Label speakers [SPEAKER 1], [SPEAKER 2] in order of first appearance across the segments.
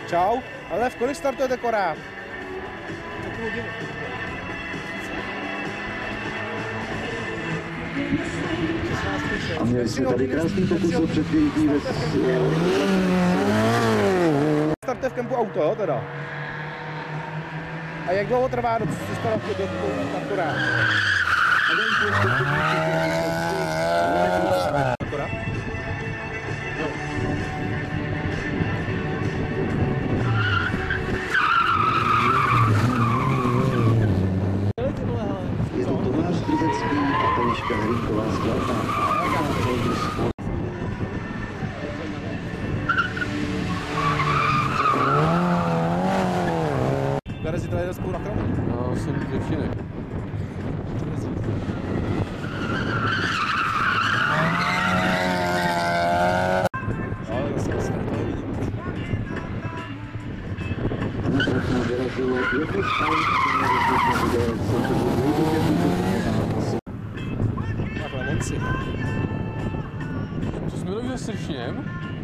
[SPEAKER 1] Čau, ale v kolik startujete korát?
[SPEAKER 2] A měli jsme tady krásný pokus o předvětí ve...
[SPEAKER 1] Startuje v kempu auto, jo, teda? A jak dlouho trvá do startu rád?
[SPEAKER 2] Je to Tomáš Trzecký a Eliška Hrinková z Kladna.
[SPEAKER 1] Kde si to jede spolu na kromě?
[SPEAKER 3] No, jsem děvčinek.
[SPEAKER 2] A na trať nám vyrazilo jedno z aut, které
[SPEAKER 1] Takhle, Monci.
[SPEAKER 3] Co jsme dobře sršněm?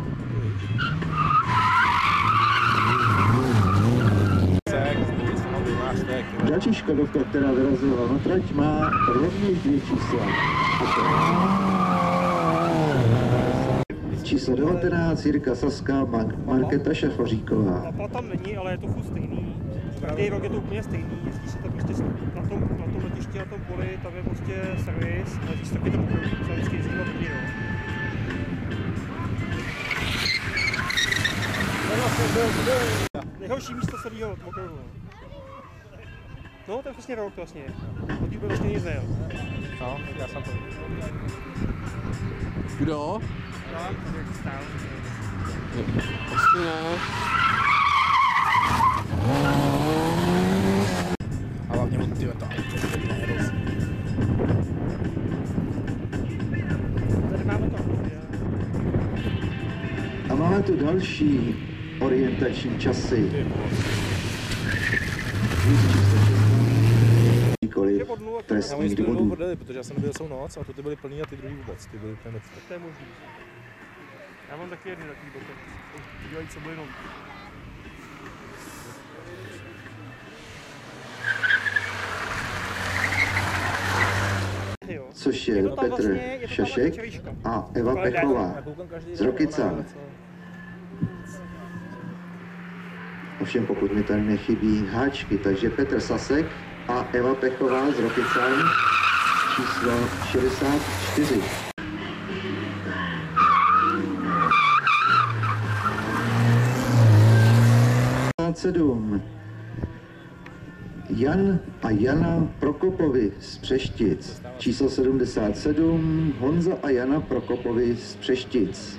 [SPEAKER 2] Další Škodovka, která vyrazila na trať, má rovněž 2 čísla. Číslo 19, Jirka Saska, Markéta Šafaříková.
[SPEAKER 4] Plata tam není, ale je to furt stejný. Každý rok je to úplně stejný. Jezdí se to prostě na tom letišti, na tom poli, tam je prostě servis, a jezdí se taky tam vždycky jezdí na lidi, no. Nejhorší místo celého okruhu. No, to je přesně rok vlastně. Od té vlastně nic nejel.
[SPEAKER 1] No, já jsem to.
[SPEAKER 3] Kdo?
[SPEAKER 4] No, jak stál.
[SPEAKER 3] Asi ne.
[SPEAKER 1] A hlavně od tyhle to auto, to je neroz.
[SPEAKER 4] Tady máme to.
[SPEAKER 2] A máme tu další orientační časy. Nikoliv trestní důvodů.
[SPEAKER 1] Protože já jsem byl celou noc a ty byly plný a ty druhý vůbec. Ty byly úplně mrtvé.
[SPEAKER 4] To je možný. Já mám taky jedny takový boty. Dělají co jenom.
[SPEAKER 2] Což je Petr Šašek a Eva Pechová z Rokycan. Ovšem pokud mi tady nechybí háčky, takže Petr Sasek a Eva Pechová z Rokycan, číslo 64. Jan a Jana Prokopovi z Přeštic. Číslo 77. Honza a Jana Prokopovi z Přeštic.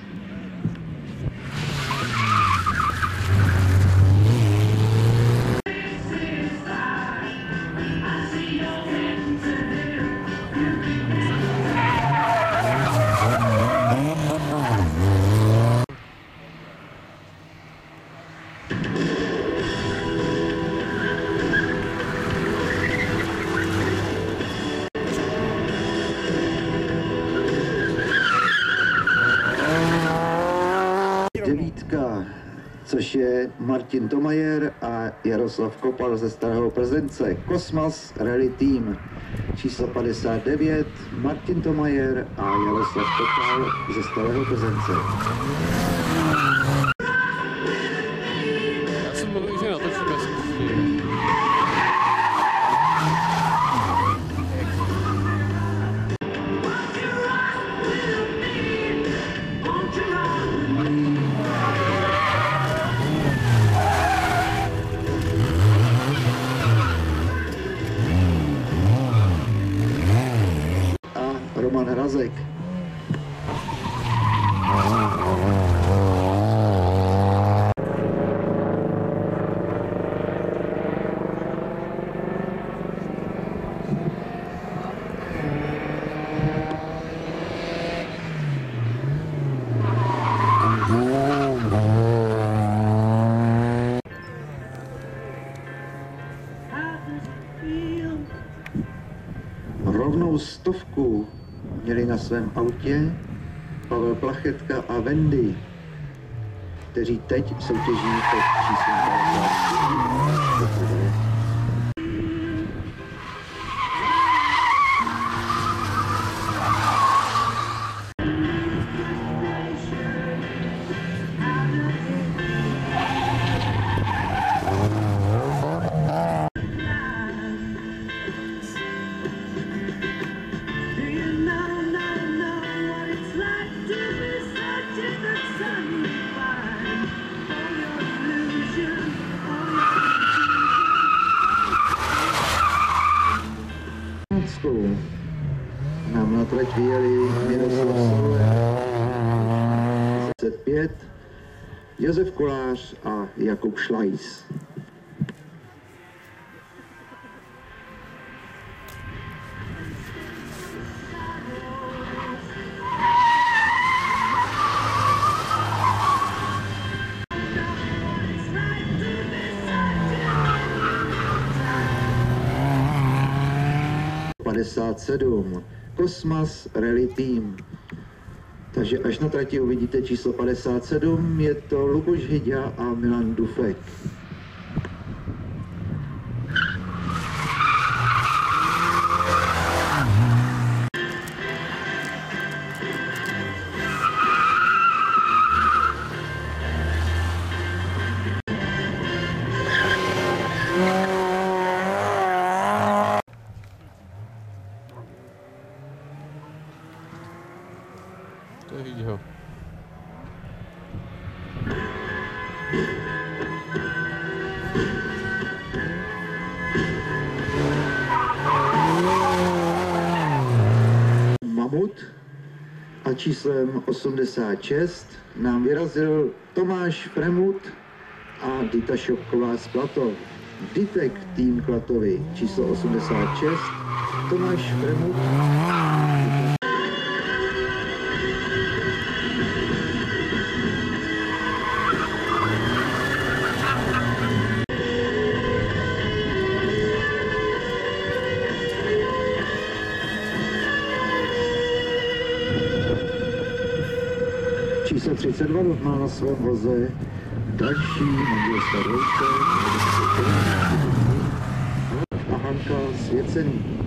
[SPEAKER 2] Devítka, což je Martin Tomajer a Jaroslav Kopal ze Starého Plzence. Kosmas Rally Team. Číslo 59, Martin Tomajer a Jaroslav Kopal ze Starého Plzence.
[SPEAKER 3] Já jsem mluvil, že natočíme skutečně.
[SPEAKER 2] Roman Hrazek. Rovnou 100 měli na svém autě Pavel Plachetka a Wendy. kteří teď soutěží pod číslem 54. Nám na trať vyjeli Miroslav Soler, 25, Josef Kolář a Jakub Šlajs. Kosmas Rally Team. Takže až na trati uvidíte číslo 57, je to Luboš Hyďa a Milan Dufek.
[SPEAKER 3] To je Hyďo.
[SPEAKER 2] Mamut a číslem 86 nám vyrazil Tomáš Fremut a Dita Šopková z Klatov. Ditek tým Klatovy číslo 86, Tomáš Fremut. Číslo 32 má na svém voze další manželské dvojče a Hanka Svěcený.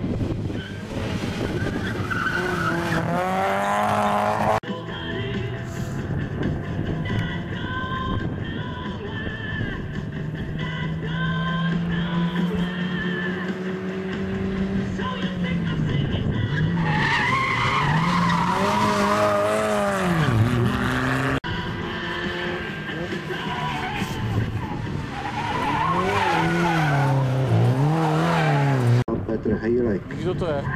[SPEAKER 2] Petr Hejlek.
[SPEAKER 3] Kdo to je?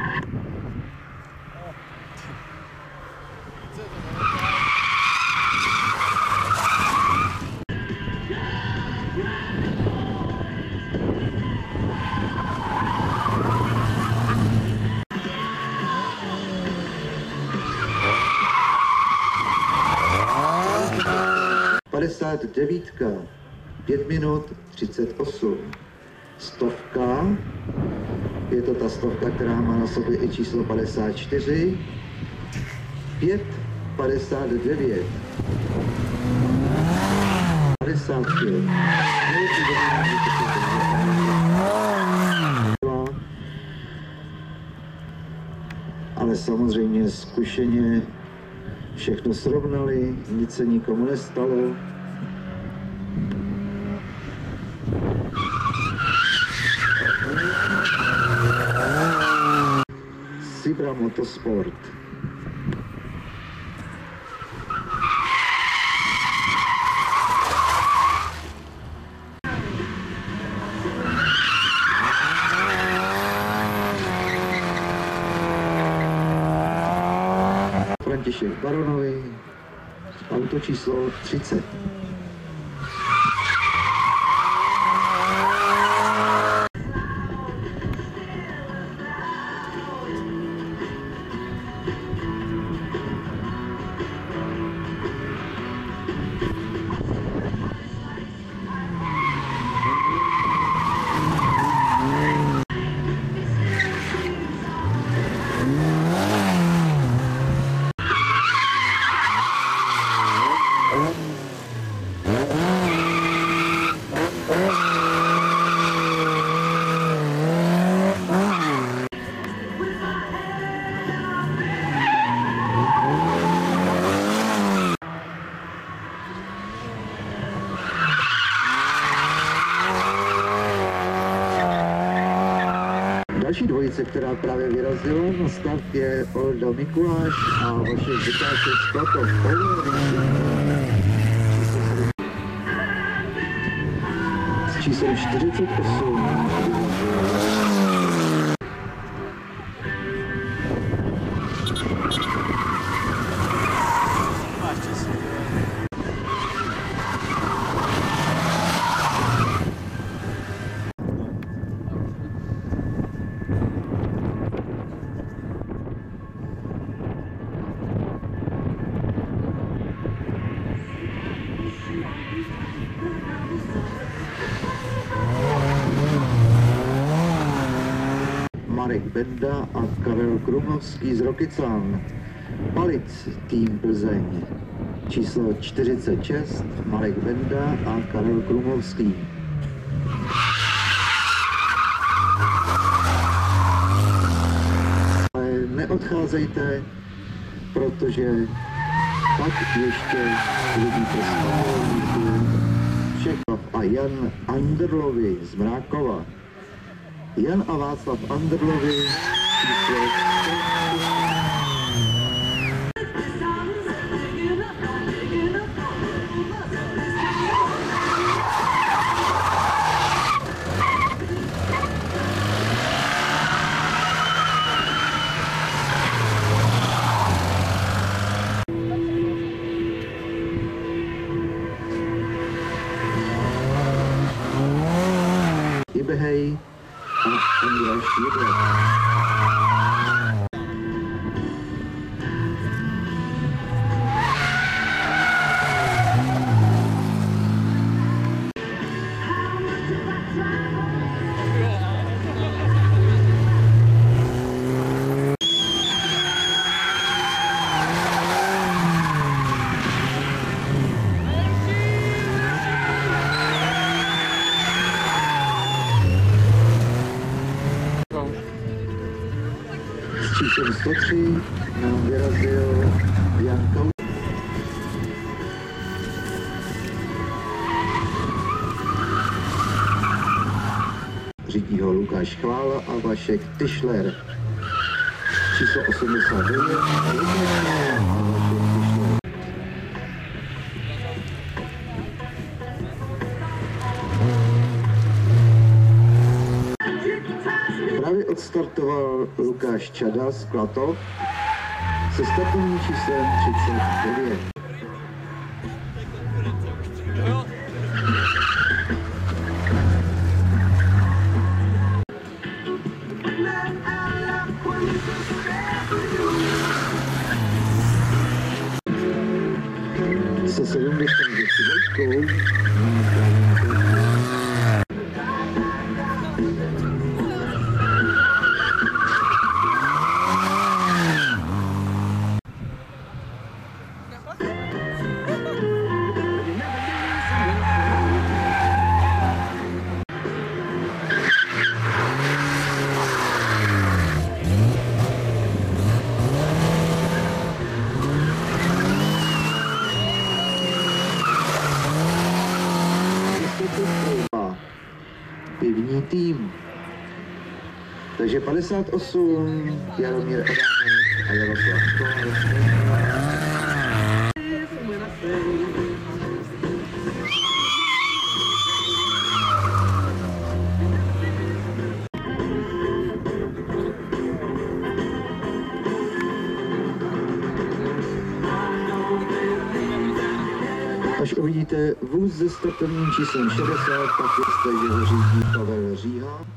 [SPEAKER 2] Devítka, 5 minut 38. Stovka, je to ta stovka, která má na sobě i číslo 54. 5:59. 55. Ale samozřejmě zkušeně všechno srovnali, nic se nikomu nestalo. Sibra Motorsport. František Baronovi, auto číslo 30. Další dvojice, která právě vyrazila na start, je Olda Mikuláš a Vašek Vytáček Sklatov. S číslem 48. Marek Benda a Karel Krumovský z Rokycan. Palic, tým Plzeň. Číslo 46, Marek Benda a Karel Krumovský. Ale neodcházejte, protože pak ještě uvidíte spolu Čekov a Jan Anderlovi z Mrákova. Jan a Václav Anderlovi, číslo 100. Ibehej a Andrej Šídlek. S číslem 103 nám vyrazil Jan Kau. Řídí ho Lukáš Chvála a Vašek Tyšler. Číslo 89 a Lukáš Chvála a Vašek Tyšler. Právě odstartoval Lukáš Čada z Klatov se startovním číslem 39. Se 70 decibelkou pivní tým. Takže 58, Jaromír Adámek a Jaroslav Kovář. Až uvidíte vůz se startovním číslem 60, pak jste, že ho řídí Pavel Říha.